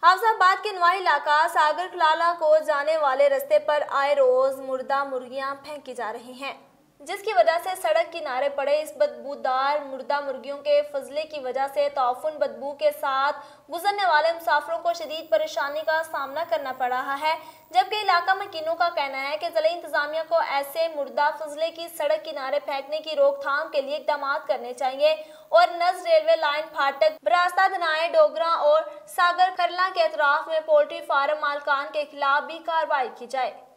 हाफजाबाद के नवाही इलाका सागर कलाला को जाने वाले रास्ते पर आए रोज मुर्दा मुर्गियां फेंकी जा रही हैं, जिसकी वजह से सड़क किनारे पड़े इस बदबूदार मुर्दा मुर्गियों के फजले की वजह से तौफून बदबू के साथ गुजरने वाले मुसाफिरों को शदीद परेशानी का सामना करना पड़ रहा है। जबकि इलाका मकीनों का कहना है कि जिला इंतजामिया को ऐसे मुर्दा फजले की सड़क किनारे फेंकने की रोकथाम के लिए इकदाम करने चाहिए और नज रेलवे लाइन फाटक, बरास्ता धनाए, डोगरा और सागर करला के अतराफ में पोल्ट्री फार्म मालकान के खिलाफ भी कार्रवाई की जाए।